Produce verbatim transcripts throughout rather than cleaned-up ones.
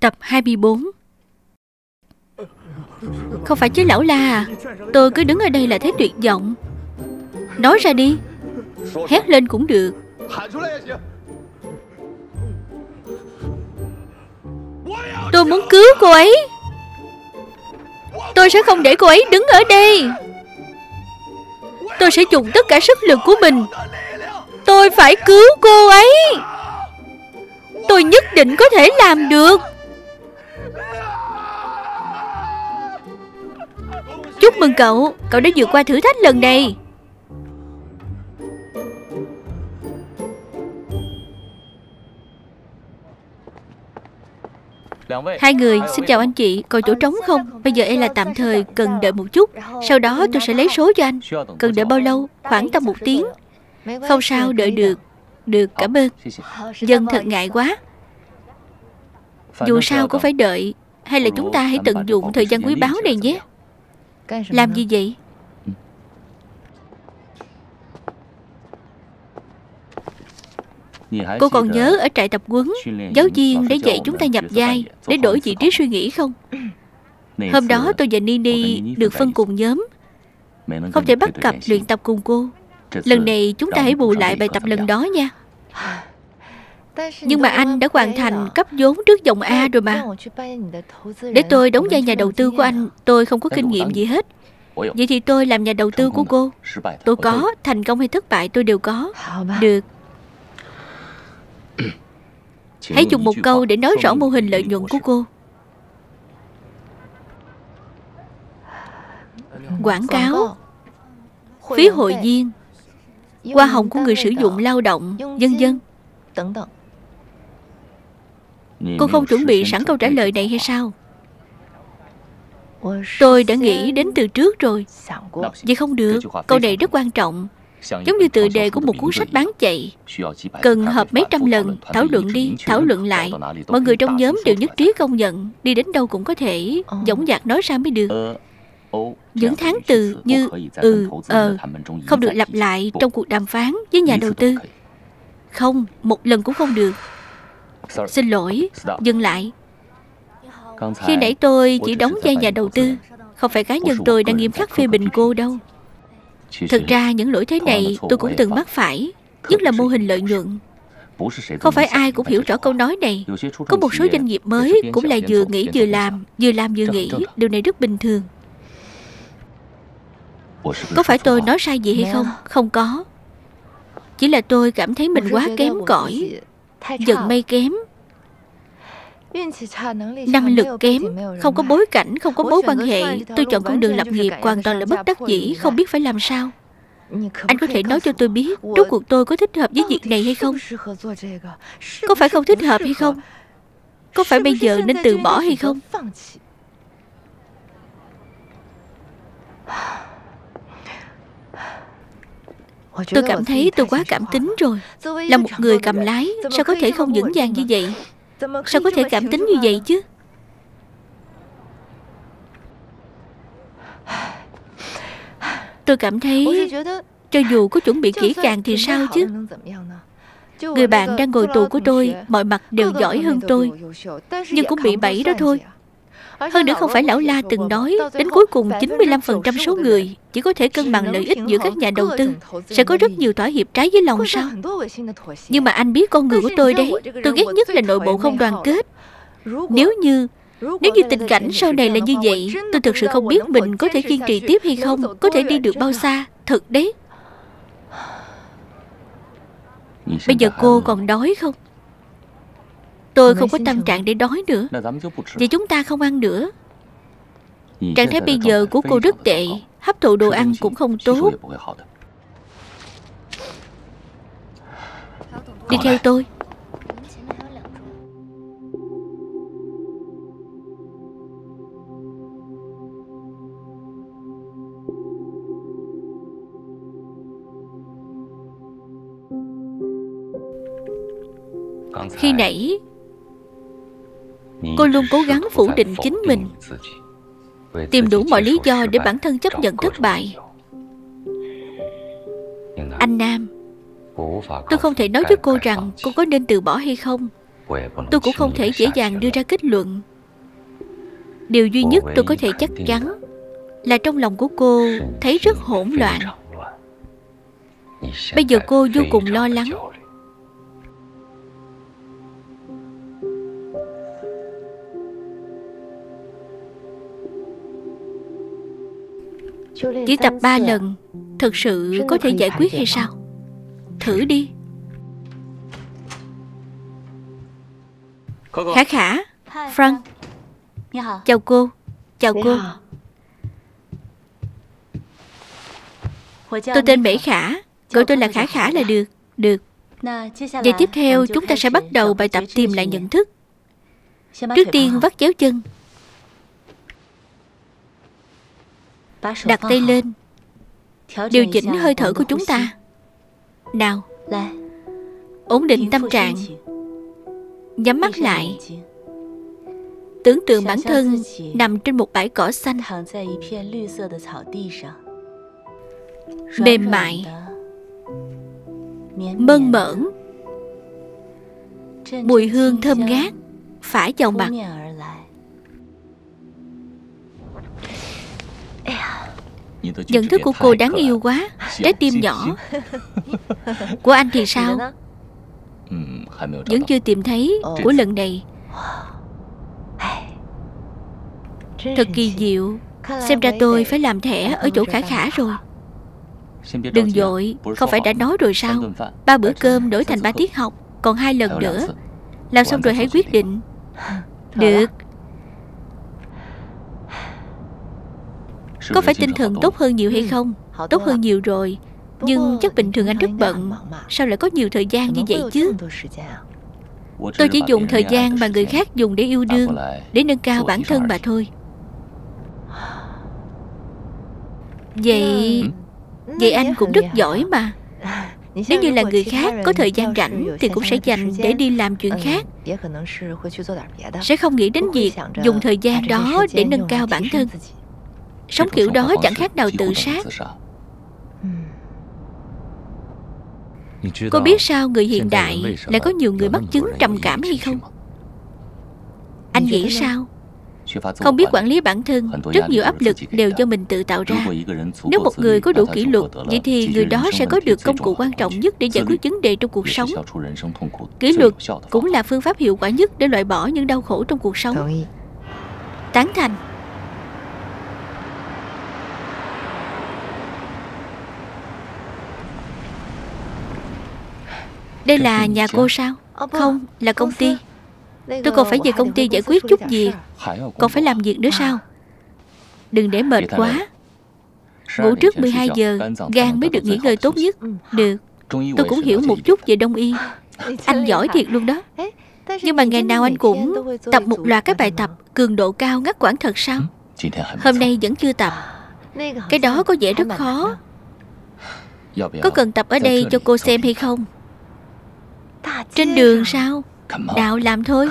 Tập hai mươi bốn. Không phải chứ lão La à, tôi cứ đứng ở đây là thấy tuyệt vọng. Nói ra đi. Hét lên cũng được. Tôi muốn cứu cô ấy. Tôi sẽ không để cô ấy đứng ở đây. Tôi sẽ dùng tất cả sức lực của mình. Tôi phải cứu cô ấy. Tôi nhất định có thể làm được. Chúc mừng cậu, cậu đã vượt qua thử thách lần này. Hai người, xin chào anh chị. Còn chỗ trống không? Bây giờ em là tạm thời, cần đợi một chút. Sau đó tôi sẽ lấy số cho anh. Cần đợi bao lâu? Khoảng tầm một tiếng. Không sao, đợi được. Được, cảm ơn. Dân thật ngại quá. Dù sao cũng phải đợi. Hay là chúng ta hãy tận dụng thời gian quý báu này nhé. Làm gì vậy? Cô còn nhớ ở trại tập huấn, giáo viên để dạy chúng ta nhập vai, để đổi vị trí suy nghĩ không? Hôm đó tôi và Nini được phân cùng nhóm, không thể bắt cặp luyện tập cùng cô. Lần này chúng ta hãy bù lại bài tập lần đó nha. Nhưng mà anh đã hoàn thành cấp vốn trước dòng A rồi mà. Để tôi đóng vai nhà đầu tư của anh, tôi không có kinh nghiệm gì hết. Vậy thì tôi làm nhà đầu tư của cô. Tôi có, thành công hay thất bại tôi đều có. Được. Hãy dùng một câu để nói rõ mô hình lợi nhuận của cô. Quảng cáo, phí hội viên, hoa hồng của người sử dụng lao động, vân vân. Cô không chuẩn bị sẵn câu trả lời này hay sao? Tôi đã nghĩ đến từ trước rồi. Vậy không được, câu này rất quan trọng. Giống như tựa đề của một cuốn sách bán chạy, cần họp mấy trăm lần, thảo luận đi, thảo luận lại. Mọi người trong nhóm đều nhất trí công nhận. Đi đến đâu cũng có thể dõng dạc nói ra mới được. Những tháng từ như ừ, ờ không được lặp lại trong cuộc đàm phán với nhà đầu tư. Không, một lần cũng không được. Xin lỗi, dừng lại. Khi nãy tôi chỉ đóng vai nhà đầu tư, không phải cá nhân tôi đang nghiêm khắc phê bình cô đâu. Thực ra những lỗi thế này tôi cũng từng mắc phải, nhất là mô hình lợi nhuận. Không phải ai cũng hiểu rõ câu nói này. Có một số doanh nghiệp mới cũng là vừa nghĩ vừa làm, vừa làm vừa nghĩ. Điều này rất bình thường. Có phải tôi nói sai gì hay không? Không có. Chỉ là tôi cảm thấy mình quá kém cỏi, vận may kém, năng lực kém, không có bối cảnh, không có mối quan hệ. Tôi chọn con đường lập nghiệp hoàn toàn là bất đắc dĩ, không biết phải làm sao. Anh có thể nói cho tôi biết rốt cuộc tôi có thích hợp với việc này hay không? Có phải không thích hợp hay không? Có phải bây giờ nên từ bỏ hay không? Tôi cảm thấy tôi quá cảm tính rồi. Là một người cầm lái, sao có thể không vững vàng như vậy? Sao có thể cảm tính như vậy chứ? Tôi cảm thấy cho dù có chuẩn bị kỹ càng thì sao chứ? Người bạn đang ngồi tù của tôi mọi mặt đều giỏi hơn tôi, nhưng cũng bị bẫy đó thôi. Hơn nữa không phải lão La từng nói đến cuối cùng chín mươi lăm phần trăm số người chỉ có thể cân bằng lợi ích giữa các nhà đầu tư, sẽ có rất nhiều thỏa hiệp trái với lòng sao? Nhưng mà anh biết con người của tôi đấy, tôi ghét nhất là nội bộ không đoàn kết. Nếu như Nếu như tình cảnh sau này là như vậy, tôi thực sự không biết mình có thể kiên trì tiếp hay không, có thể đi được bao xa. Thật đấy. Bây giờ cô còn đói không? Tôi không có tâm trạng để đói nữa. Vậy chúng ta không ăn nữa. Trạng thái bây giờ của cô rất tệ, hấp thụ đồ ăn cũng không tốt. Đi theo tôi. Khi nãy cô luôn cố gắng phủ định chính mình, tìm đủ mọi lý do để bản thân chấp nhận thất bại. Anh Nam, tôi không thể nói với cô rằng cô có nên từ bỏ hay không. tôi cũng không thể dễ dàng đưa ra kết luận. Điều duy nhất tôi có thể chắc chắn là trong lòng của cô thấy rất hỗn loạn. Bây giờ cô vô cùng lo lắng. Chỉ tập ba lần thực sự có thể giải quyết hay sao? Thử đi. Khả Khả, Frank. Chào cô. Chào cô. Tôi tên Mễ Khả, gọi tôi là Khả Khả là được. Được. Vậy tiếp theo chúng ta sẽ bắt đầu bài tập tìm lại nhận thức. Trước tiên vắt chéo chân, đặt tay lên, điều chỉnh hơi thở của chúng ta. Nào, ổn định tâm trạng, nhắm mắt lại, tưởng tượng bản thân nằm trên một bãi cỏ xanh, mềm mại, mơn mởn, mùi hương thơm ngát phả vào mặt. Nhận thức của cô đáng yêu quá, trái tim nhỏ. Của anh thì sao? Vẫn chưa tìm thấy. Của lần này thật kỳ diệu. Xem ra tôi phải làm thẻ ở chỗ Khả Khả rồi. Đừng vội, không phải đã nói rồi sao? Ba bữa cơm đổi thành ba tiết học, còn hai lần nữa. Làm xong rồi hãy quyết định. Được. Có phải tinh thần tốt hơn nhiều hay không? Tốt hơn nhiều rồi. Nhưng chắc bình thường anh rất bận. Sao lại có nhiều thời gian như vậy chứ? Tôi chỉ dùng thời gian mà người khác dùng để yêu đương, để nâng cao bản thân mà thôi. Vậy Vậy anh cũng rất giỏi mà. Nếu như là người khác có thời gian rảnh thì cũng sẽ dành để đi làm chuyện khác, sẽ không nghĩ đến việc dùng thời gian đó để nâng cao bản thân. Sống kiểu đó chẳng khác nào tự sát. Cô biết sao người hiện đại lại có nhiều người mắc chứng trầm cảm hay không? Anh nghĩ sao? Không biết quản lý bản thân, rất nhiều áp lực đều do mình tự tạo ra. Nếu một người có đủ kỷ luật, vậy thì người đó sẽ có được công cụ quan trọng nhất để giải quyết vấn đề trong cuộc sống. Kỷ luật cũng là phương pháp hiệu quả nhất để loại bỏ những đau khổ trong cuộc sống. Tán thành. Đây là nhà cô sao? Không, là công ty. Tôi còn phải về công ty giải quyết chút việc. Còn phải làm việc nữa sao? Đừng để mệt quá. Ngủ trước mười hai giờ, gan mới được nghỉ ngơi tốt nhất. Được. Tôi cũng hiểu một chút về đông y. Anh giỏi thiệt luôn đó. Nhưng mà ngày nào anh cũng tập một loạt các bài tập cường độ cao ngắt quãng thật sao? Hôm nay vẫn chưa tập. Cái đó có vẻ rất khó. Có cần tập ở đây cho cô xem hay không? Trên đường sao? Nào làm thôi.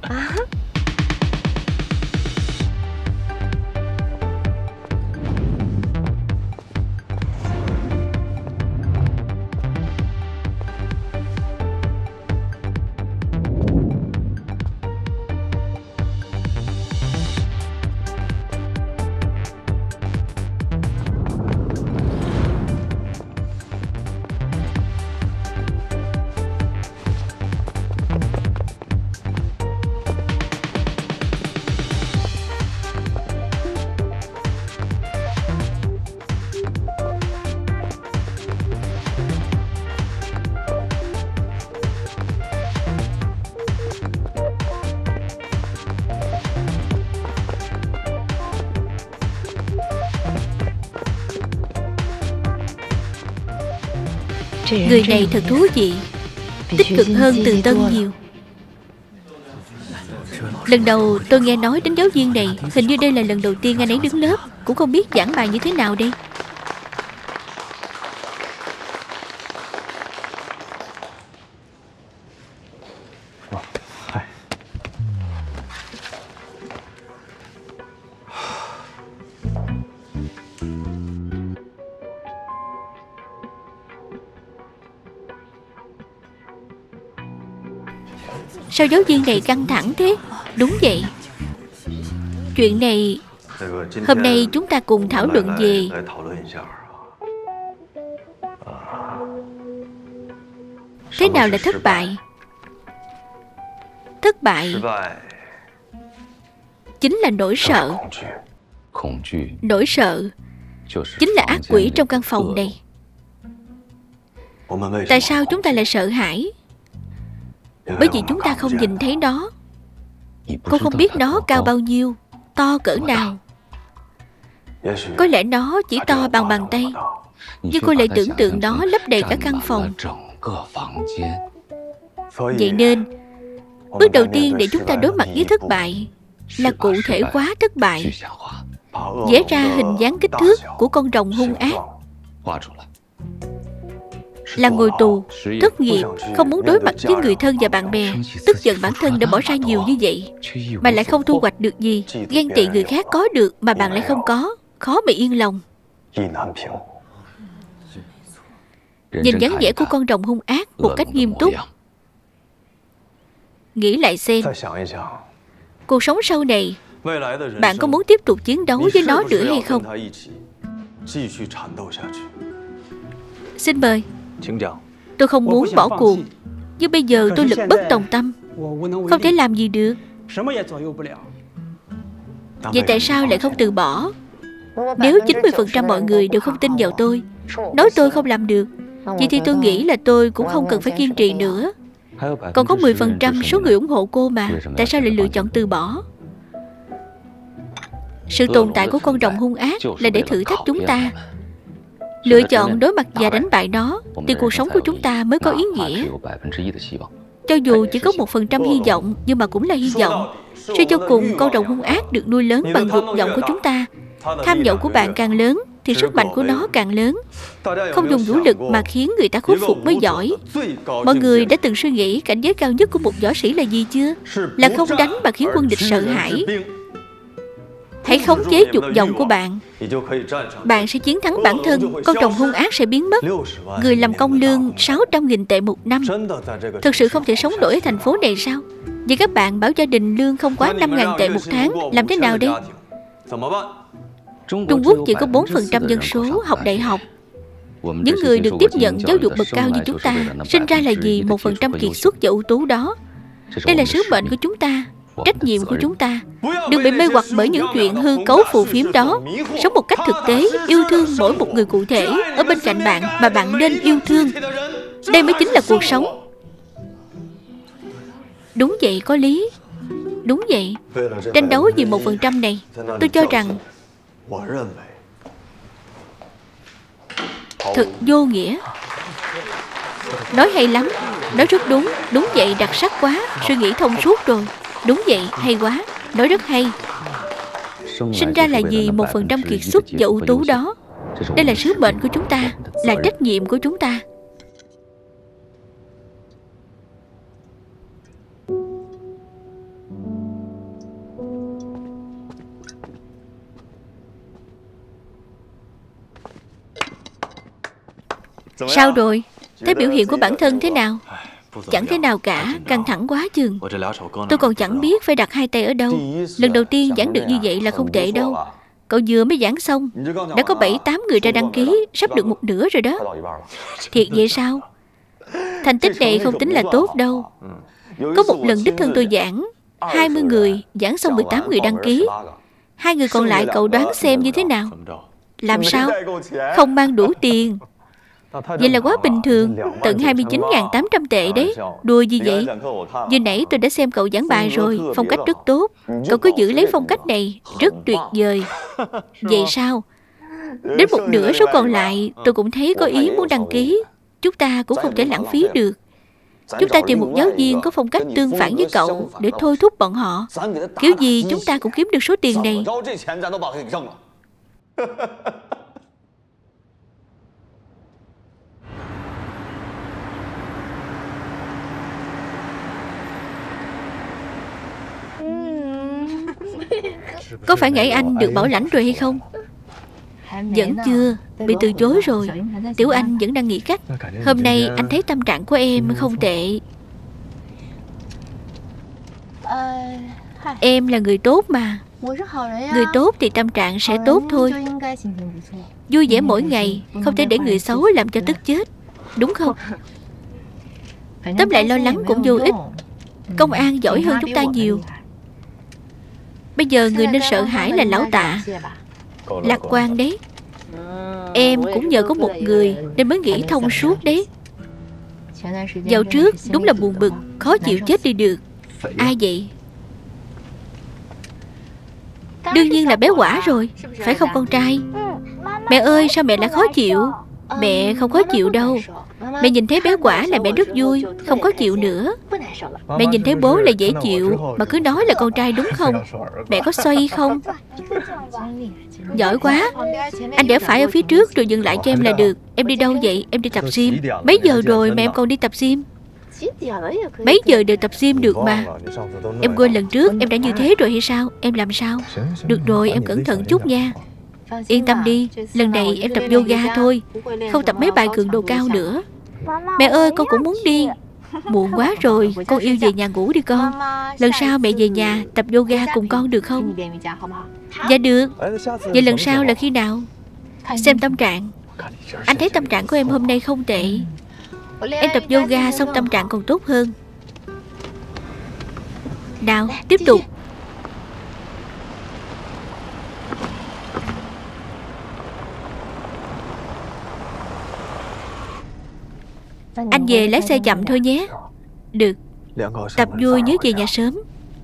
Người này thật thú vị, tích cực hơn Từ Tân nhiều. Lần đầu tôi nghe nói đến giáo viên này. Hình như đây là lần đầu tiên anh ấy đứng lớp. Cũng không biết giảng bài như thế nào đây. Sao giáo viên này căng thẳng thế? Đúng vậy. Chuyện này, hôm nay chúng ta cùng thảo luận về thế nào là thất bại. Thất bại chính là nỗi sợ. Nỗi sợ chính là ác quỷ trong căn phòng này. Tại sao chúng ta lại sợ hãi? Bởi vì chúng ta không nhìn thấy nó. Cô không biết nó cao bao nhiêu, to cỡ nào. Có lẽ nó chỉ to bằng bàn tay, nhưng cô lại tưởng tượng nó lấp đầy cả căn phòng. Vậy nên bước đầu tiên để chúng ta đối mặt với thất bại là cụ thể hóa thất bại. Vẽ ra hình dáng kích thước của con rồng hung ác. Là ngồi tù, thất nghiệp, không muốn đối mặt với người thân và bạn bè, tức giận bản thân đã bỏ ra nhiều như vậy mà lại không thu hoạch được gì, ghen tị người khác có được mà bạn lại không có, khó mà yên lòng. Nhìn dáng vẻ của con rồng hung ác một cách nghiêm túc. Nghĩ lại xem, cuộc sống sau này bạn có muốn tiếp tục chiến đấu với nó nữa hay không? Xin mời. Tôi không muốn bỏ cuộc, nhưng bây giờ tôi lực bất tòng tâm, không thể làm gì được. Vậy tại sao lại không từ bỏ? Nếu chín mươi phần trăm mọi người đều không tin vào tôi, nói tôi không làm được, vậy thì tôi nghĩ là tôi cũng không cần phải kiên trì nữa. Còn có mười phần trăm số người ủng hộ cô mà, tại sao lại lựa chọn từ bỏ? Sự tồn tại của con rồng hung ác là để thử thách chúng ta. Lựa chọn đối mặt và đánh bại nó thì cuộc sống của chúng ta mới có ý nghĩa. Cho dù chỉ có một phần trăm hy vọng, nhưng mà cũng là hy vọng. Suy cho cùng, con rồng hung ác được nuôi lớn bằng dục vọng của chúng ta. Tham vọng của bạn càng lớn thì sức mạnh của nó càng lớn. Không dùng vũ lực mà khiến người ta khuất phục mới giỏi. Mọi người đã từng suy nghĩ cảnh giới cao nhất của một võ sĩ là gì chưa? Là không đánh mà khiến quân địch sợ hãi. Hãy khống chế dục vọng của bạn, bạn sẽ chiến thắng bản thân. Con rồng hung ác sẽ biến mất. Người làm công lương sáu trăm nghìn tệ một năm thực sự không thể sống nổi ở thành phố này sao? Vậy các bạn bảo gia đình lương không quá năm nghìn tệ một tháng, làm thế nào đây? Trung Quốc chỉ có bốn phần trăm dân số học đại học. Những người được tiếp nhận giáo dục bậc cao như chúng ta sinh ra là vì một phần trăm kiệt xuất và ưu tú đó. Đây là sứ mệnh của chúng ta, trách nhiệm của chúng ta. Đừng bị mê hoặc bởi những chuyện hư cấu phù phiếm đó. Sống một cách thực tế, yêu thương mỗi một người cụ thể ở bên cạnh bạn mà bạn nên yêu thương. Đây mới chính là cuộc sống. Đúng vậy, có lý. Đúng vậy. Tranh đấu vì một phần trăm này, tôi cho rằng thật vô nghĩa. Nói hay lắm. Nói rất đúng. Đúng vậy, đặc sắc quá. Suy nghĩ thông suốt rồi. Đúng vậy, hay quá. Nói rất hay. Sinh ra là vì một phần trăm kiệt xuất và ưu tú đó. Đây là sứ mệnh của chúng ta, là trách nhiệm của chúng ta. Sao rồi? Thấy biểu hiện của bản thân thế nào? Chẳng thế nào cả, căng thẳng quá chừng. Tôi còn chẳng biết phải đặt hai tay ở đâu. Lần đầu tiên giảng được như vậy là không tệ đâu. Cậu vừa mới giảng xong, đã có bảy tám người ra đăng ký, sắp được một nửa rồi đó. Thiệt vậy sao? Thành tích này không tính là tốt đâu. Có một lần đích thân tôi giảng, hai mươi người, giảng xong mười tám người đăng ký. Hai người còn lại cậu đoán xem như thế nào? Làm sao? Không mang đủ tiền. Vậy là quá bình thường. Tận hai mươi chín nghìn tám trăm tệ đấy. Đùa gì vậy? Vừa nãy tôi đã xem cậu giảng bài rồi. Phong cách rất tốt. Cậu cứ giữ lấy phong cách này. Rất tuyệt vời. Vậy sao? Đến một nửa số còn lại tôi cũng thấy có ý muốn đăng ký. Chúng ta cũng không thể lãng phí được. Chúng ta tìm một giáo viên có phong cách tương phản với cậu để thôi thúc bọn họ. Kiểu gì chúng ta cũng kiếm được số tiền này. Có phải Ngải Anh được bảo lãnh rồi hay không? Vẫn chưa, bị từ chối rồi. Tiểu Anh vẫn đang nghĩ cách. Hôm nay anh thấy tâm trạng của em không tệ. Em là người tốt mà. Người tốt thì tâm trạng sẽ tốt thôi. Vui vẻ mỗi ngày, không thể để người xấu làm cho tức chết, đúng không? Tóm lại lo lắng cũng vô ích. Công an giỏi hơn chúng ta nhiều. Bây giờ người nên sợ hãi là lão Tạ. Lạc quan đấy. Em cũng nhờ có một người nên mới nghĩ thông suốt đấy. Dạo trước đúng là buồn bực, khó chịu chết đi được. Ai vậy? Đương nhiên là bé Quả rồi, phải không con trai? Mẹ ơi, sao mẹ lại khó chịu? Mẹ không khó chịu đâu. Mẹ nhìn thấy bé Quả là mẹ rất vui, không khó chịu nữa. Mẹ nhìn thấy bố là dễ chịu, mà cứ nói là con trai đúng không? Mẹ có xoay không? Giỏi quá. Anh để phải ở phía trước rồi dừng lại cho em là được. Em đi đâu vậy? Em đi tập gym. Mấy giờ rồi mà em còn đi tập gym? Mấy giờ đều tập gym được mà. Em quên lần trước em đã như thế rồi hay sao? Em làm sao? Được rồi, em cẩn thận chút nha. Yên tâm đi, lần này em tập yoga thôi, không tập mấy bài cường độ cao nữa. Mẹ ơi, con cũng muốn đi. Muộn quá rồi, con yêu về nhà ngủ đi con. Lần sau mẹ về nhà tập yoga cùng con được không? Dạ được. Vậy lần sau là khi nào? Xem tâm trạng. Anh thấy tâm trạng của em hôm nay không tệ. Em tập yoga xong tâm trạng còn tốt hơn. Nào, tiếp tục. Anh về lái xe chậm thôi nhé. Được. Tập vui nhớ về nhà sớm.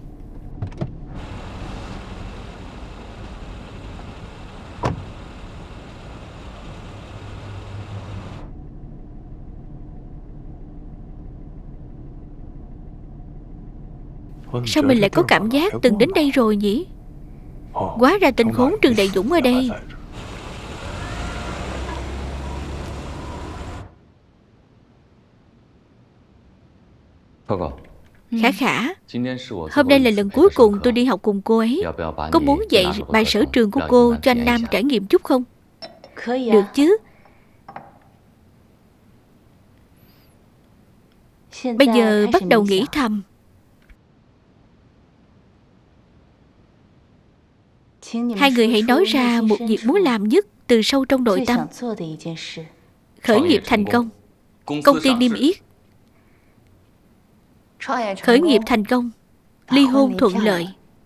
Sao mình lại có cảm giác từng đến đây rồi nhỉ? Hóa ra tên khốn Trương Đại Dũng ở đây. Khả Khả, hôm nay là lần cuối cùng tôi đi học cùng cô ấy. Có muốn dạy bài sở trường của cô cho anh Nam trải nghiệm chút không? Được chứ. Bây giờ bắt đầu nghĩ thầm. Hai người hãy nói ra một việc muốn làm nhất từ sâu trong nội tâm. Khởi nghiệp thành công, công ty niêm yết. Khởi nghiệp thành công, ly hôn thuận lợi.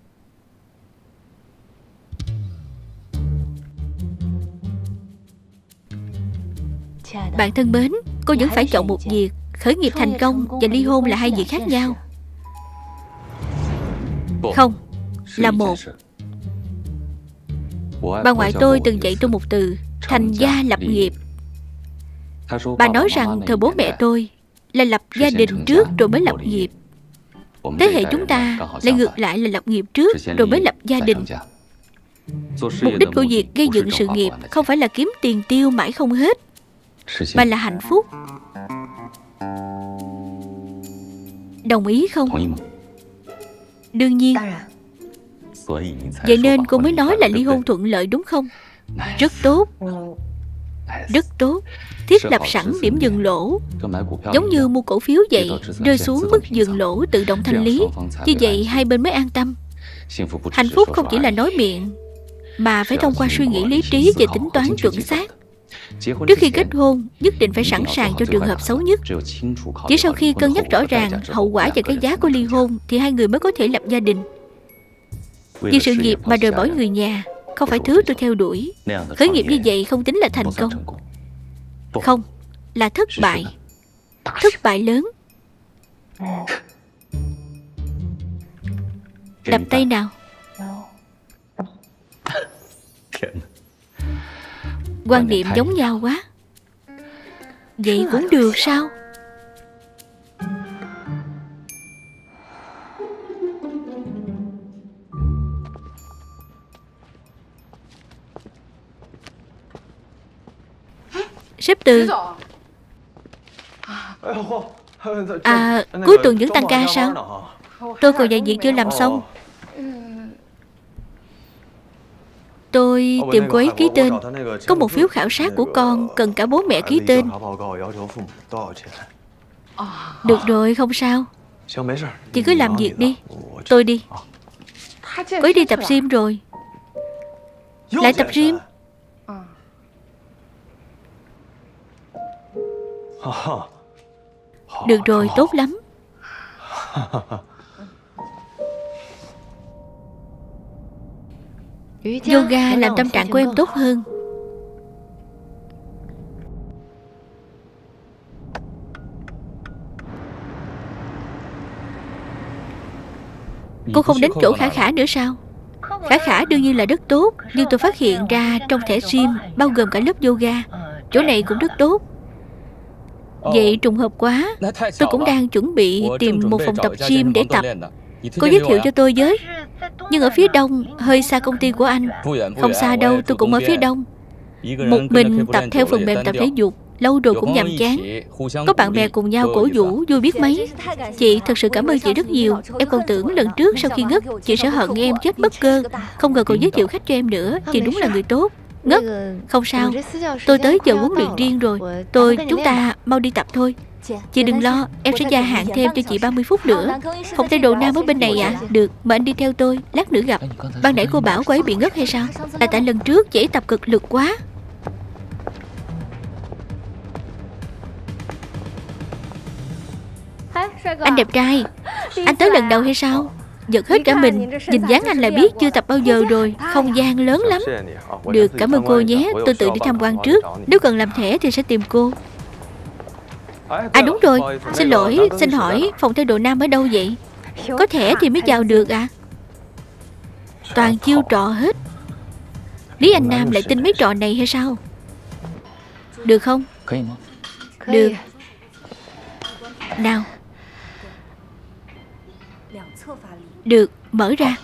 Bạn thân mến, cô vẫn phải chọn một việc. Khởi nghiệp thành công và ly hôn là hai việc khác nhau. Không, là một. Bà ngoại tôi từng dạy tôi một từ: thành gia lập nghiệp. Bà nói rằng thời bố mẹ tôi là lập gia đình trước rồi mới lập nghiệp. Thế hệ chúng ta lại ngược lại là lập nghiệp trước rồi mới lập gia đình. Mục đích của việc gây dựng sự nghiệp không phải là kiếm tiền tiêu mãi không hết, mà là hạnh phúc. Đồng ý không? Đương nhiên. Vậy nên cô mới nói là ly hôn thuận lợi đúng không? Rất tốt. Rất tốt. Thiết lập sẵn điểm dừng lỗ, giống như mua cổ phiếu vậy, rơi xuống mức dừng lỗ tự động thanh lý. Như vậy hai bên mới an tâm. Hạnh phúc không chỉ là nói miệng, mà phải thông qua suy nghĩ lý trí và tính toán chuẩn xác. Trước khi kết hôn, nhất định phải sẵn sàng cho trường hợp xấu nhất. Chỉ sau khi cân nhắc rõ ràng hậu quả và cái giá của ly hôn thì hai người mới có thể lập gia đình. Vì sự nghiệp mà rời bỏ người nhà không phải thứ tôi theo đuổi. Khởi nghiệp như vậy không tính là thành công. Không, là thất bại. Thất bại lớn. Đập tay nào. Quan điểm giống nhau quá. Vậy cũng được sao? Sếp Từ. À, cuối tuần vẫn tăng ca sao? Tôi còn vài việc chưa làm xong. Tôi tìm cô ấy ký tên. Có một phiếu khảo sát của con cần cả bố mẹ ký tên. Được rồi, không sao. Chị cứ làm việc đi. Tôi đi. Cô ấy đi tập gym rồi. Lại tập gym. Được rồi, tốt lắm. Yoga làm tâm trạng của em tốt hơn. Cô không đến chỗ Khả Khả nữa sao? Khả Khả đương nhiên là rất tốt, nhưng tôi phát hiện ra trong thẻ gym bao gồm cả lớp yoga. Chỗ này cũng rất tốt. Vậy trùng hợp quá. Tôi cũng đang chuẩn bị tìm một phòng tập gym để tập. Cô giới thiệu cho tôi với. Nhưng ở phía đông, hơi xa công ty của anh. Không xa đâu, tôi cũng ở phía đông. Một mình tập theo phần mềm tập thể dục, lâu rồi cũng nhàm chán. Có bạn bè cùng nhau cổ vũ vui biết mấy. Chị thật sự cảm ơn chị rất nhiều. Em còn tưởng lần trước sau khi ngất chị sẽ hận em chết bất cơ. Không ngờ còn giới thiệu khách cho em nữa. Chị đúng là người tốt. Ngất, không sao. Tôi tới giờ huấn luyện riêng rồi. Tôi, chúng ta mau đi tập thôi. Chị đừng lo, em sẽ gia hạn thêm cho chị ba mươi phút nữa. Phòng thay đồ nam ở bên này ạ. À? Được, mà anh đi theo tôi, lát nữa gặp. Ban nãy cô bảo cô ấy bị ngất hay sao? Là tại lần trước chị ấy tập cực lực quá. Anh đẹp trai. Anh tới lần đầu hay sao? Giật hết cả mình. Nhìn dáng anh là biết chưa tập bao giờ rồi. Không gian lớn lắm. Được, cảm ơn cô nhé. Tôi tự đi tham quan trước. Nếu cần làm thẻ thì sẽ tìm cô. À đúng rồi, xin lỗi, xin hỏi phòng thay đồ nam ở đâu vậy? Có thẻ thì mới vào được à? Toàn chiêu trò hết. Lý Anh Nam lại tin mấy trò này hay sao? Được không? Được. Nào. Được, mở ra.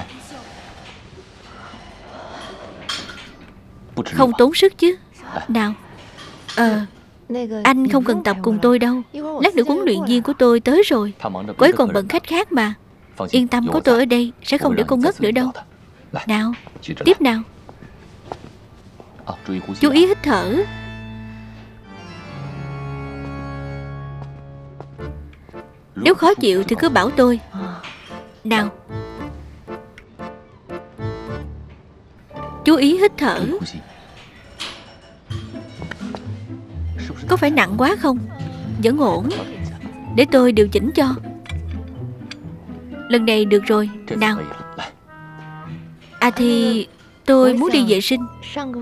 Không tốn sức chứ. Nào. Ờ Anh không cần tập cùng tôi đâu. Lát nữa huấn luyện viên của tôi tới rồi. Cô ấy còn bận khách khác mà. Yên tâm, có tôi ở đây sẽ không để cô ngất nữa đâu. Nào, tiếp nào. Chú ý hít thở. Nếu khó chịu thì cứ bảo tôi. Nào. Chú ý hít thở. Có phải nặng quá không? Vẫn ổn. Để tôi điều chỉnh cho. Lần này được rồi. Nào. À thì tôi muốn đi vệ sinh.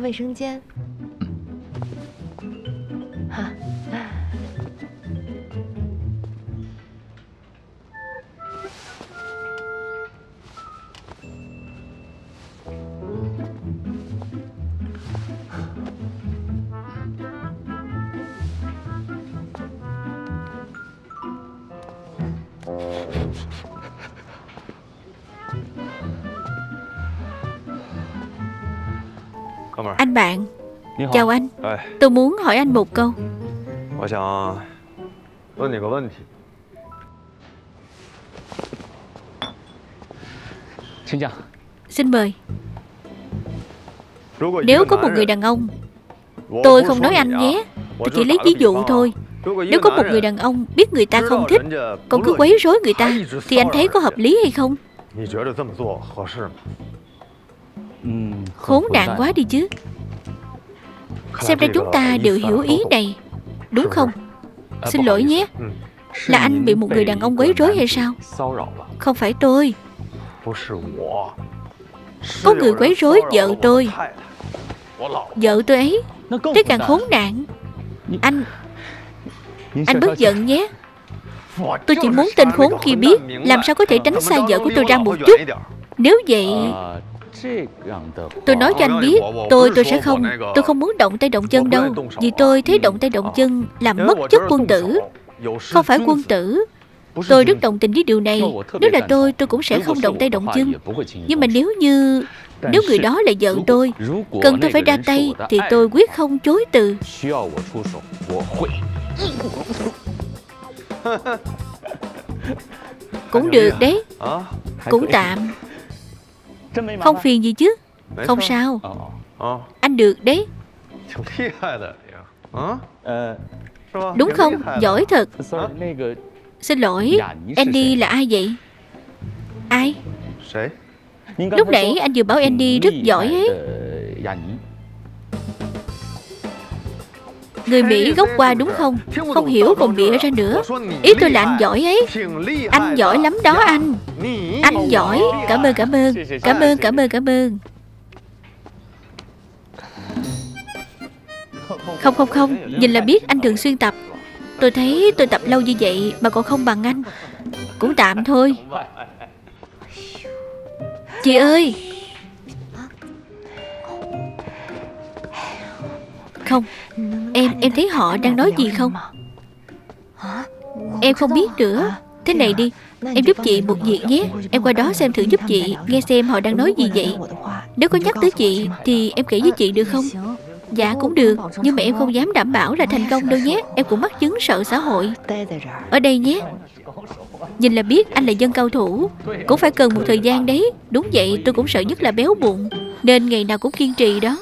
Anh bạn. Chào anh. Tôi muốn hỏi anh một câu. Xin mời. Nếu có một người đàn ông, tôi không nói anh nhé, tôi chỉ lấy ví dụ thôi. Nếu có một người đàn ông biết người ta không thích, còn cứ quấy rối người ta, thì anh thấy có hợp lý hay không? Khốn nạn quá đi chứ. Xem ra chúng ta đều hiểu ý này, đúng không? Xin lỗi nhé. Là anh bị một người đàn ông quấy rối hay sao? Không phải tôi. Có người quấy rối vợ tôi. Vợ tôi ấy. Thế càng khốn nạn. Anh Anh bớt giận nhé. Tôi chỉ muốn tên khốn kia biết làm sao có thể tránh xa vợ của tôi ra một chút. Nếu vậy, tôi nói cho anh biết, Tôi tôi sẽ không Tôi không muốn động tay động chân đâu. Vì tôi thấy động tay động chân làm mất chất quân tử. Không phải quân tử. Tôi rất đồng tình với điều này. Nếu là tôi, tôi cũng sẽ không động tay động chân. Nhưng mà nếu như Nếu người đó là vợ tôi, cần tôi phải ra tay, thì tôi quyết không chối từ. Cũng được đấy. Cũng tạm. Không phiền gì chứ. Không sao. Anh được đấy. Đúng không? Giỏi thật. Xin lỗi, Andy là ai vậy? Ai? Lúc nãy anh vừa bảo Andy rất giỏi ấy. Người Mỹ gốc Hoa đúng không? Không hiểu còn bịa ra nữa. Ý tôi là anh giỏi ấy. Anh giỏi lắm đó anh. Anh giỏi. Cảm ơn, cảm ơn. Cảm ơn, cảm ơn, cảm ơn. Không, không, không. Nhìn là biết anh thường xuyên tập. Tôi thấy tôi tập lâu như vậy mà còn không bằng anh. Cũng tạm thôi. Chị ơi. Không. Em, em thấy họ đang nói gì không? Em không biết nữa. Thế này đi, em giúp chị một việc nhé. Em qua đó xem thử giúp chị, nghe xem họ đang nói gì vậy. Nếu có nhắc tới chị thì em kể với chị được không? Dạ cũng được. Nhưng mà em không dám đảm bảo là thành công đâu nhé. Em cũng mắc chứng sợ xã hội. Ở đây nhé. Nhìn là biết anh là dân cao thủ. Cũng phải cần một thời gian đấy. Đúng vậy, tôi cũng sợ nhất là béo bụng, nên ngày nào cũng kiên trì đó.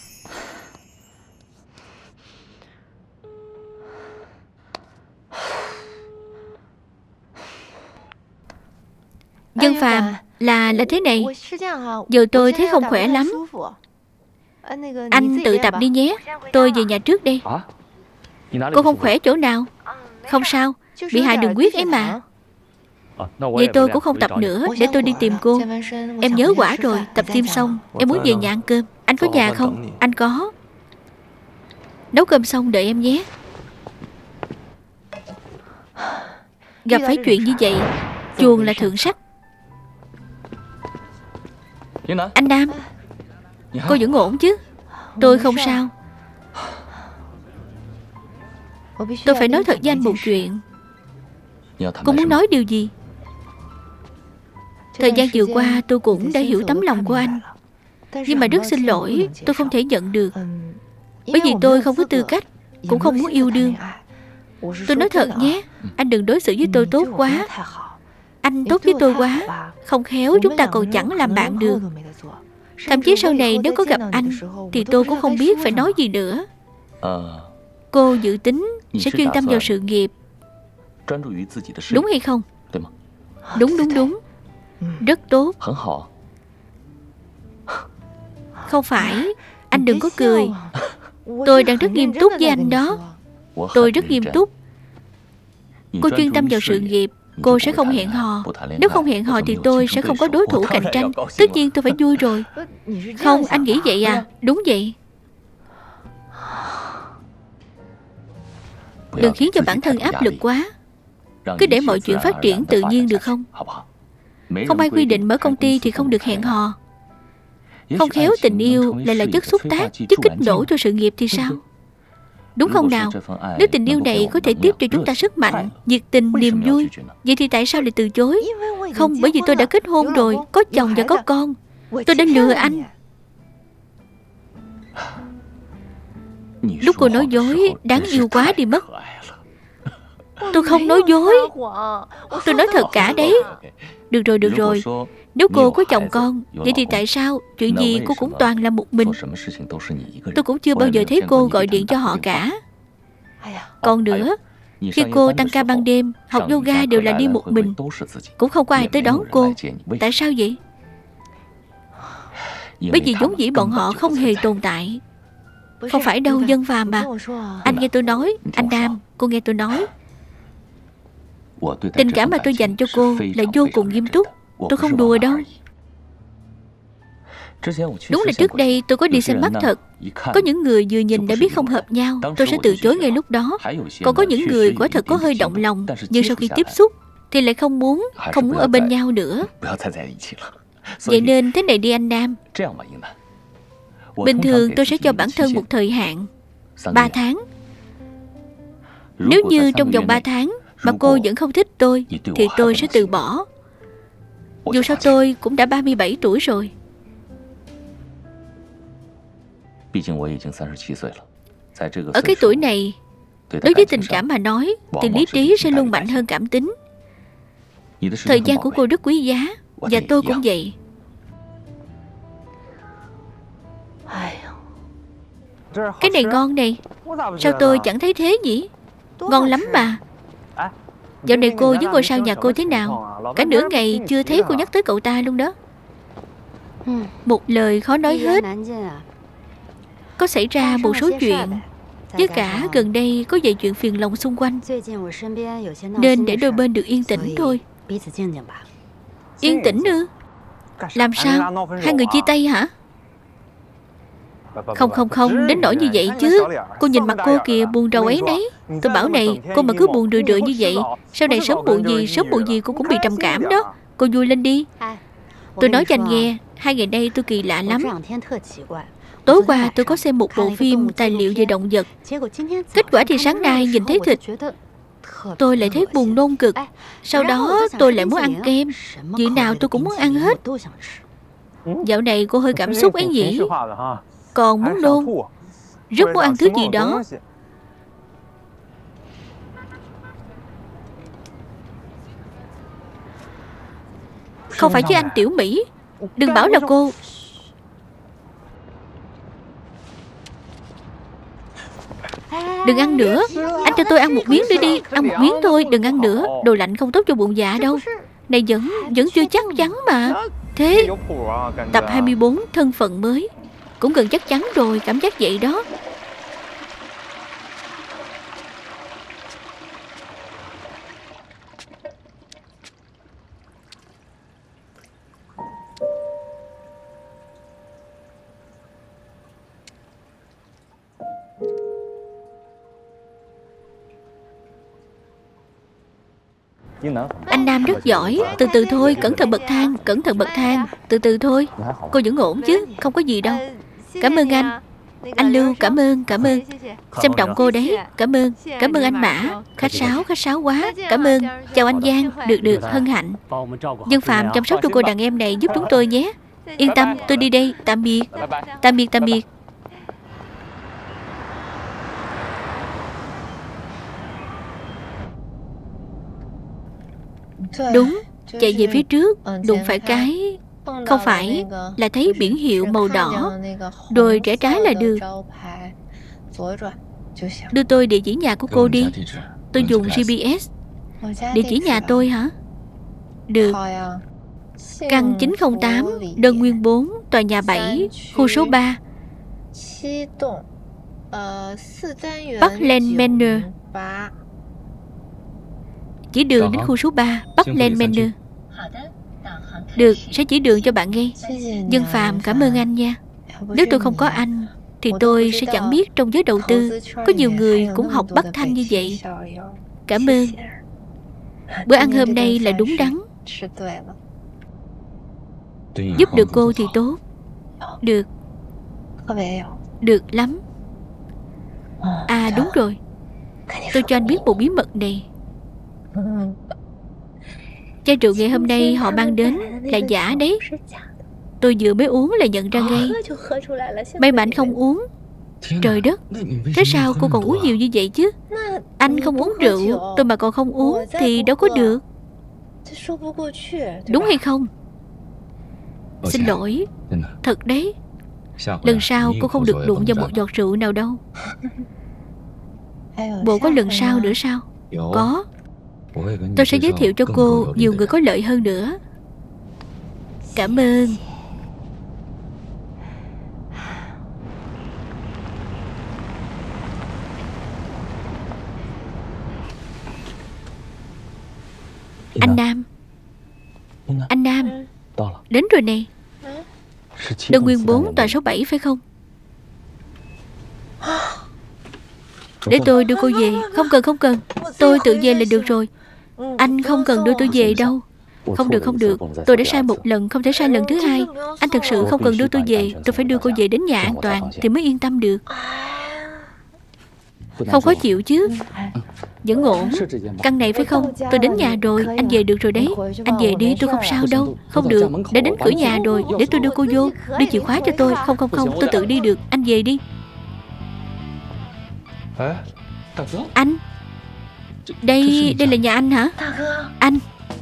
Dân Phàm, là là thế này. Giờ tôi thấy không khỏe lắm. Anh tự tập đi nhé. Tôi về nhà trước đây. Cô không khỏe chỗ nào? Không sao, bị hại đường huyết ấy mà. Vậy tôi cũng không tập nữa, để tôi đi tìm cô. Em nhớ quả rồi, tập tim xong em muốn về nhà ăn cơm. Anh có nhà không? Anh có. Nấu cơm xong đợi em nhé. Gặp phải chuyện như vậy, chuồng là thượng sách. Anh Nam, cô vẫn ổn chứ? Tôi không sao. Tôi phải nói thật với anh một chuyện. Cô muốn nói điều gì? Thời gian vừa qua tôi cũng đã hiểu tấm lòng của anh. Nhưng mà rất xin lỗi, tôi không thể nhận được. Bởi vì tôi không có tư cách, cũng không muốn yêu đương. Tôi nói thật nhé, anh đừng đối xử với tôi tốt quá. Anh tốt với tôi quá, không khéo chúng ta còn chẳng làm bạn được. Thậm chí sau này nếu có gặp anh thì tôi cũng không biết phải nói gì nữa. Cô dự tính sẽ chuyên tâm vào sự nghiệp, đúng hay không? Đúng, đúng, đúng. Rất tốt. Không phải, anh đừng có cười. Tôi đang rất nghiêm túc với anh đó. Tôi rất nghiêm túc. Cô chuyên tâm vào sự nghiệp, cô sẽ không hẹn hò. Nếu không hẹn hò thì tôi sẽ không có đối thủ cạnh tranh. Tất nhiên tôi phải vui rồi. Không, anh nghĩ vậy à? Đúng vậy. Đừng khiến cho bản thân áp lực quá. Cứ để mọi chuyện phát triển tự nhiên được không? Không ai quy định mở công ty thì không được hẹn hò. Không khéo tình yêu lại là chất xúc tác, chất kích nổ cho sự nghiệp thì sao? Đúng không nào? Nếu tình yêu này có thể tiếp cho chúng ta sức mạnh, nhiệt tình, niềm vui, vậy thì tại sao lại từ chối? Không, bởi vì tôi đã kết hôn rồi, có chồng và có con. Tôi đã lừa anh. Lúc cô nói dối, đáng yêu quá đi mất. Tôi không nói dối. Tôi nói thật cả đấy. Được rồi, được rồi. Nếu cô có chồng con, vậy thì tại sao chuyện gì cô cũng toàn làm một mình? Tôi cũng chưa bao giờ thấy cô gọi điện cho họ cả. Còn nữa, khi cô tăng ca ban đêm, học yoga đều là đi một mình, cũng không có ai tới đón cô. Tại sao vậy? Bởi vì vốn dĩ bọn họ không hề tồn tại. Không phải đâu, Dân Phàm mà. Anh nghe tôi nói, anh Nam, cô nghe tôi nói. Tình cảm mà tôi dành cho cô là vô cùng nghiêm túc. Tôi không đùa đâu. Đúng là trước đây tôi có đi xem mắt thật. Có những người vừa nhìn đã biết không hợp nhau, tôi sẽ từ chối ngay lúc đó. Còn có những người quả thật có hơi động lòng, nhưng sau khi tiếp xúc thì lại không muốn, không muốn ở bên nhau nữa. Vậy nên thế này đi anh Nam. Bình thường tôi sẽ cho bản thân một thời hạn ba tháng. Nếu như trong vòng ba tháng mà cô vẫn không thích tôi thì tôi sẽ từ bỏ. Dù sao tôi cũng đã ba mươi bảy tuổi rồi. Ở cái tuổi này, đối với tình cảm mà nói thì lý trí sẽ luôn mạnh hơn cảm tính. Thời gian của cô rất quý giá, và tôi cũng vậy. Cái này ngon này. Sao tôi chẳng thấy thế nhỉ? Ngon lắm mà. Dạo này cô với ngôi sao nhà cô thế nào? Cả nửa ngày chưa thấy cô nhắc tới cậu ta luôn đó. Một lời khó nói hết. Có xảy ra một số chuyện, với cả gần đây có vài chuyện phiền lòng xung quanh, nên để đôi bên được yên tĩnh thôi. Yên tĩnh ư? Làm sao? Hai người chia tay hả? Không không không, đến nỗi như vậy chứ. Cô nhìn mặt cô kìa, buồn rầu ấy nấy. Tôi bảo này, cô mà cứ buồn rười rượi như vậy, sau này sớm muộn gì, sớm muộn gì cô cũng bị trầm cảm đó. Cô vui lên đi. Tôi nói cho anh nghe, hai ngày nay tôi kỳ lạ lắm. Tối qua tôi có xem một bộ phim tài liệu về động vật. Kết quả thì sáng nay nhìn thấy thịt, tôi lại thấy buồn nôn cực. Sau đó tôi lại muốn ăn kem. Vị nào tôi cũng muốn ăn hết. Dạo này cô hơi cảm xúc ấy nhỉ? Còn muốn nôn, rất muốn ăn thứ gì đó. Không phải chứ anh Tiểu Mỹ. Đừng bảo là cô. Đừng ăn nữa. Anh cho tôi ăn một miếng đi đi. Ăn một miếng thôi, đừng ăn nữa. Đồ lạnh không tốt cho bụng dạ đâu. Này vẫn, vẫn chưa chắc chắn mà. Thế tập hai mươi bốn thân phận mới cũng gần chắc chắn rồi, cảm giác vậy đó. Anh Nam rất giỏi. Từ từ thôi, cẩn thận bậc thang. Cẩn thận bậc thang. Từ từ thôi. Cô vẫn ổn chứ, không có gì đâu. Cảm ơn anh. Anh Lưu, cảm ơn, cảm ơn. Xem trọng cô đấy. Cảm ơn. Cảm ơn anh Mã. Khách sáo, khách sáo quá. Cảm ơn. Chào anh Giang. Được được, hân hạnh. Dân Phạm chăm sóc cho cô đàn em này giúp chúng tôi nhé. Yên tâm, tôi đi đây. Tạm biệt. Tạm biệt, tạm biệt. Đúng, chạy về phía trước, đụng phải cái... Không phải, là thấy biển hiệu màu đỏ, rồi rẽ trái là được. Đưa tôi địa chỉ nhà của cô đi. Tôi dùng giê pê ét. Địa chỉ nhà tôi hả? Được. Căn chín không tám, đơn nguyên bốn, tòa nhà bảy, khu số ba, Parkland Manor. Chỉ đường đến khu số ba, Parkland Manor. Được, sẽ chỉ đường cho bạn nghe. Dân Phạm cảm ơn anh nha. Nếu tôi không có anh thì tôi sẽ chẳng biết trong giới đầu tư có nhiều người cũng học Bắc Thanh như vậy. Cảm ơn. Bữa ăn hôm nay là đúng đắn. Giúp được cô thì tốt. Được. Được lắm. À đúng rồi, tôi cho anh biết một bí mật này. Chai rượu ngày hôm nay họ mang đến là giả đấy. Tôi vừa mới uống là nhận ra ngay. May mà anh không uống. Trời đất, thế sao cô còn uống nhiều như vậy chứ? Anh không uống rượu, tôi mà còn không uống thì đâu có được. Đúng hay không? Xin lỗi. Thật đấy. Lần sau cô không được đụng vào một giọt rượu nào đâu. Bộ có lần sau nữa sao? Có. Tôi sẽ giới thiệu cho cô nhiều người có lợi hơn nữa. Cảm ơn. Anh Nam. Anh Nam. Đến rồi nè. Đơn nguyên bốn, tòa số bảy phải không? Để tôi đưa cô về. Không cần, không cần. Tôi tự về là được rồi. Anh không cần đưa tôi về đâu. Không được, không được. Tôi đã sai một lần, không thể sai lần thứ hai. Anh thật sự không cần đưa tôi về. Tôi phải đưa cô về đến nhà an toàn thì mới yên tâm được. Không khó chịu chứ? Vẫn ổn. Căn này phải không? Tôi đến nhà rồi. Anh về được rồi đấy. Anh về đi, tôi không sao đâu. Không được, đã đến cửa nhà rồi. Để tôi đưa cô vô. Đưa chìa khóa cho tôi. Không, không, không, tôi tự đi được. Anh về đi. Anh. Đây, đây là nhà anh hả? Anh.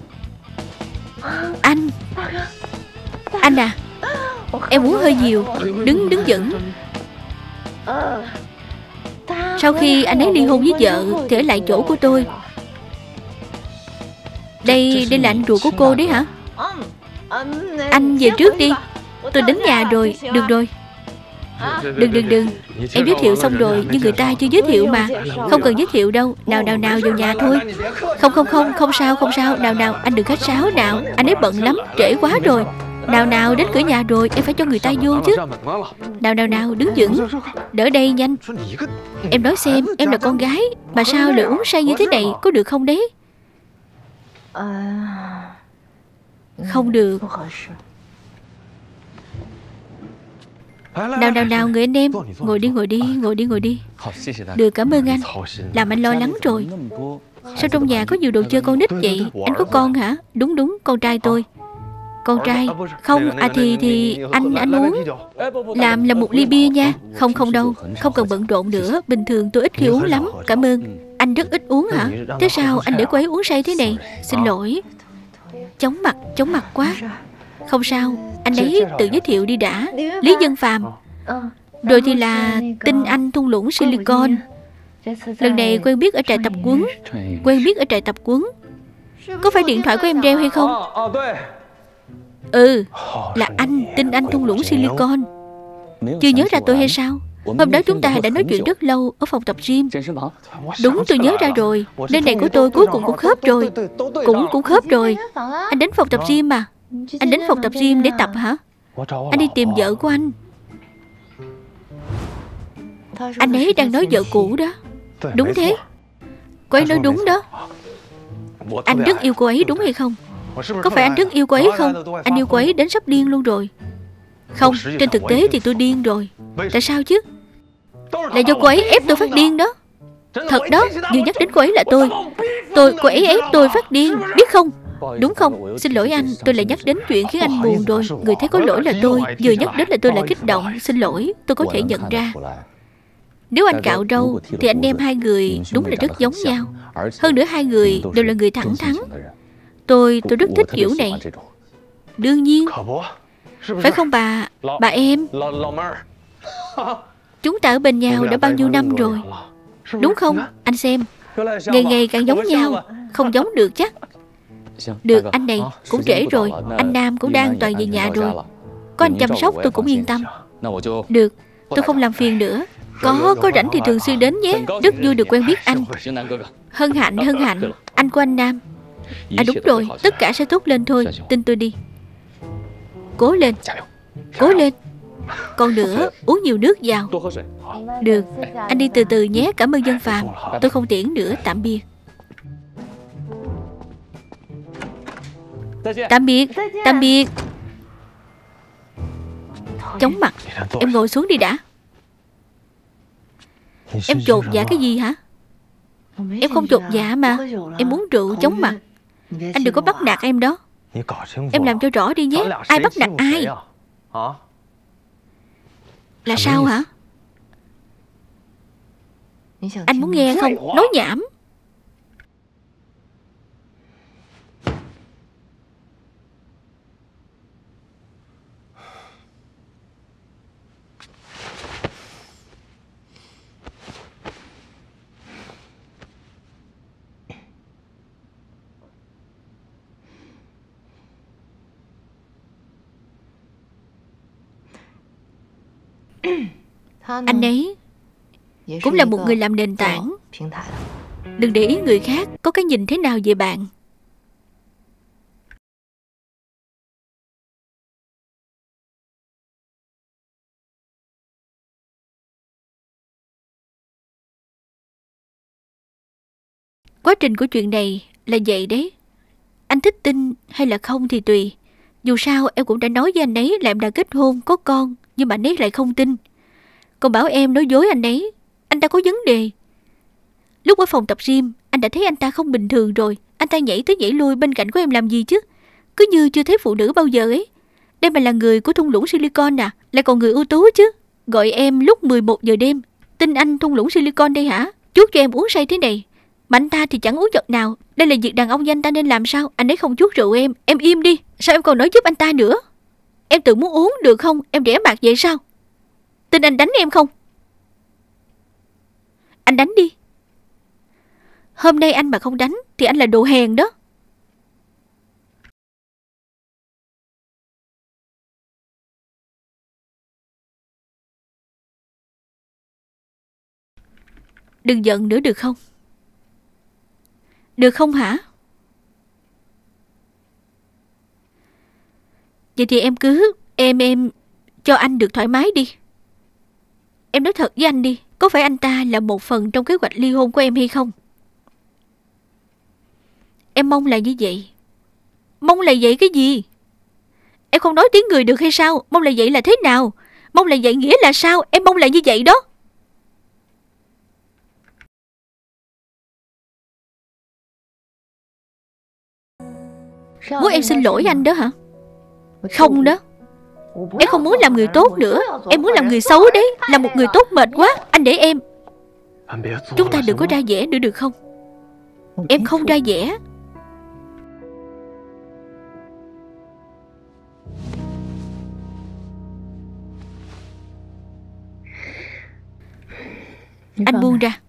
Anh. Anh à, em uống hơi nhiều. Đứng, đứng vững. Sau khi anh ấy ly hôn với vợ thì ở lại chỗ của tôi. Đây, đây là anh ruột của cô đấy hả? Anh về trước đi. Tôi đến nhà rồi. Được rồi. Đừng đừng đừng. Em giới thiệu xong rồi, nhưng người ta chưa giới thiệu mà. Không cần giới thiệu đâu. Nào nào nào, vào nhà thôi. Không không không, không sao không sao. Nào nào, anh đừng khách sáo nào. Anh ấy bận lắm, trễ quá rồi. Nào nào, đến cửa nhà rồi, em phải cho người ta vô chứ. Nào nào nào, đứng vững. Đỡ đây nhanh. Em nói xem, em là con gái mà sao lại uống say như thế này, có được không đấy? Không được. Nào nào nào, người anh em, ngồi đi ngồi đi, ngồi đi ngồi đi. Được, cảm ơn anh. Làm anh lo lắng rồi. Sao trong nhà có nhiều đồ chơi con nít vậy? Anh có con hả? Đúng đúng, con trai tôi. Con trai? Không, à thì thì anh anh uống. Làm là một ly bia nha. Không không đâu, không cần bận rộn nữa. Bình thường tôi ít khi uống lắm. Cảm ơn. Anh rất ít uống hả? Thế sao anh để cô ấy uống say thế này? Xin lỗi. Chóng mặt, chóng mặt quá. Không sao, anh ấy tự giới thiệu đi đã. Lý Dân Phàm. Rồi thì là Tinh Anh thung lũng Silicon. Lần này quen biết ở trại tập quấn. Quen biết ở trại tập quấn. Có phải điện thoại của em reo hay không? Ừ, là anh, Tinh Anh thung lũng Silicon. Chưa nhớ ra tôi hay sao? Hôm đó chúng ta đã nói chuyện rất lâu ở phòng tập gym. Đúng, tôi nhớ ra rồi. Nơi này của tôi cuối cùng cũng khớp rồi. Cũng cũng khớp rồi. Anh đến phòng tập gym mà. Anh đến phòng tập gym để tập hả? Anh đi tìm vợ của anh. Anh ấy đang nói vợ cũ đó. Đúng thế. Cô ấy nói đúng đó. Anh rất yêu cô ấy đúng hay không? Có phải anh rất yêu cô ấy không? Anh yêu cô ấy đến sắp điên luôn rồi. Không, trên thực tế thì tôi điên rồi. Tại sao chứ? Là do cô ấy ép tôi phát điên đó. Thật đó, vừa nhắc đến cô ấy là tôi Tôi, cô ấy ép tôi phát điên, biết không? Đúng không? Xin lỗi anh, tôi lại nhắc đến chuyện khiến anh buồn rồi. Người thấy có lỗi là tôi. Vừa nhắc đến là tôi lại kích động. Xin lỗi, tôi có thể nhận ra. Nếu anh cạo râu thì anh em hai người đúng là rất giống nhau. Hơn nữa hai người đều là người thẳng thắn. Tôi, tôi rất thích kiểu này. Đương nhiên. Phải không bà, bà em? Chúng ta ở bên nhau đã bao nhiêu năm rồi. Đúng không? Anh xem, ngày ngày càng giống nhau. Không giống được chắc. Được, anh này, cũng trễ rồi. Anh Nam cũng đang toàn về nhà rồi. Có anh chăm sóc tôi cũng yên tâm. Được, tôi không làm phiền nữa. Có, có rảnh thì thường xuyên đến nhé. Rất vui được quen biết anh. Hân hạnh, hân hạnh. Anh của anh Nam. À đúng rồi, tất cả sẽ tốt lên thôi. Tin tôi đi. Cố lên. Cố lên. Còn nữa, uống nhiều nước vào. Được, anh đi từ từ nhé. Cảm ơn Dân Phàm. Tôi không tiễn nữa, tạm biệt. Tạm biệt, tạm biệt. Chóng mặt. Em ngồi xuống đi đã. Em chột dạ cái gì hả? Em không chột dạ mà. Em uống rượu chóng mặt. Anh đừng có bắt nạt em đó. Em làm cho rõ đi nhé. Ai bắt nạt ai? Là sao hả? Anh muốn nghe không? Nói nhảm. Anh ấy cũng là một người làm nền tảng. Đừng để ý người khác có cái nhìn thế nào về bạn. Quá trình của chuyện này là vậy đấy. Anh thích tin hay là không thì tùy. Dù sao em cũng đã nói với anh ấy là em đã kết hôn, có con. Nhưng mà anh ấy lại không tin. Còn bảo em nói dối anh ấy. Anh ta có vấn đề. Lúc ở phòng tập gym, anh đã thấy anh ta không bình thường rồi. Anh ta nhảy tới nhảy lui bên cạnh của em làm gì chứ? Cứ như chưa thấy phụ nữ bao giờ ấy. Đây mà là người của thung lũng Silicon à? Lại còn người ưu tú chứ. Gọi em lúc mười một giờ đêm. Tin anh thung lũng Silicon đây hả? Chuốt cho em uống say thế này. Mà anh ta thì chẳng uống giọt nào. Đây là việc đàn ông như anh ta nên làm sao? Anh ấy không chuốt rượu em. Em im đi. Sao em còn nói giúp anh ta nữa? Em tự muốn uống được không? Em rẻ bạc vậy sao? Tin anh đánh em không? Anh đánh đi. Hôm nay anh mà không đánh thì anh là đồ hèn đó. Đừng giận nữa được không? Được không hả? Vậy thì em cứ Em em cho anh được thoải mái đi. Em nói thật với anh đi, có phải anh ta là một phần trong kế hoạch ly hôn của em hay không? Em mong là như vậy. Mong là vậy cái gì? Em không nói tiếng người được hay sao? Mong là vậy là thế nào? Mong là vậy nghĩa là sao? Em mong là như vậy đó. Muốn em xin lỗi anh đó hả? Không đó. Em không muốn làm người tốt nữa. Em muốn làm người xấu đấy. Làm một người tốt mệt quá. Anh để em. Chúng ta đừng có ra vẻ nữa được không? Em không ra vẻ. Anh buông ra.